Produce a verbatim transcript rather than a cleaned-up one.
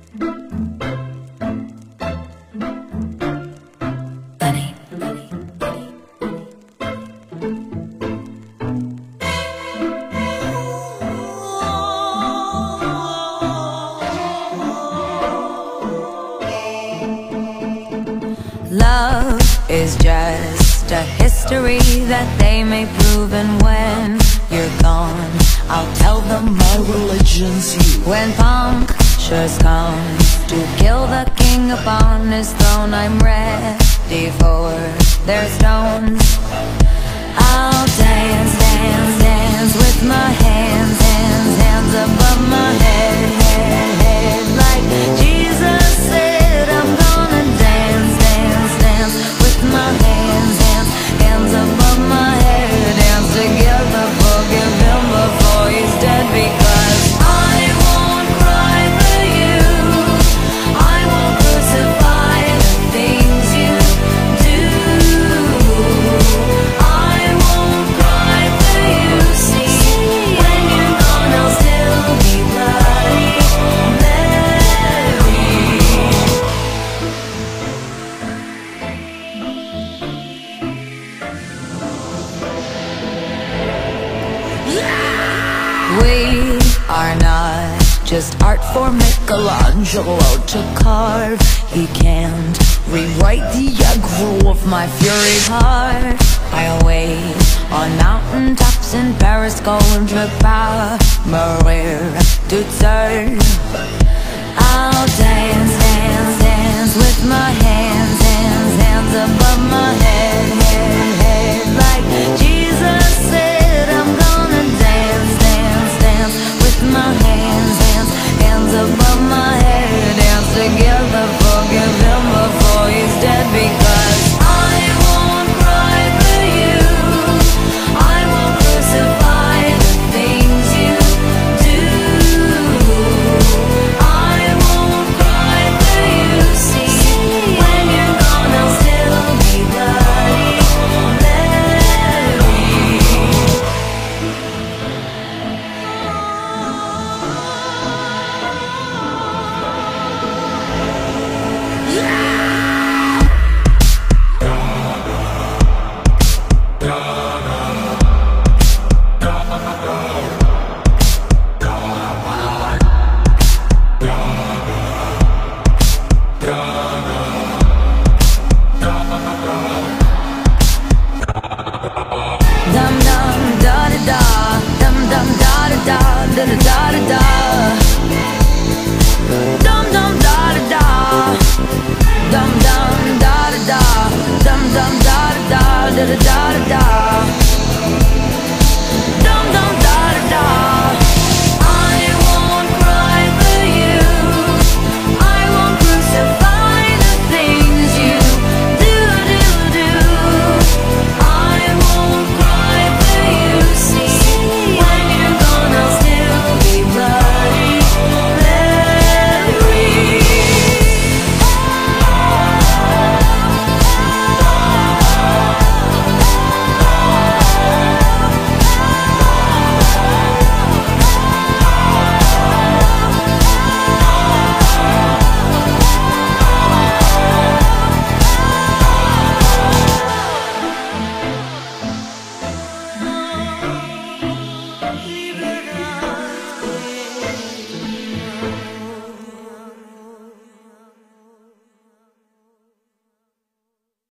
Bunny. Love is just a history that they may prove, and when you're gone, I'll tell them my religion's you. When Punktious comes to kill the king upon his throne, I'm ready for their stones. I'll dance, dance, dance with my hands, hands, hands above my head, head, head. Like Jesus said, I'm gonna dance, dance, dance with my hands, hands, hands above my head. Dance together, forgive him before he's dead, because I won't cry for you, I won't crucify the things you do. I won't cry for you, see, when you're gone I'll still be bloody Mary. We are not just art for Michelangelo to carve. He can't rewrite the aggro of my furied heart. I'll wait on mountain tops in Paris, contre pas mourir toute seule. I'll dance, dance, dance with my hands, hands, hands above my head, head, head. Like Jesus said, I'm gonna dance, dance, dance with my hands, hands, hands above my head. Dance together,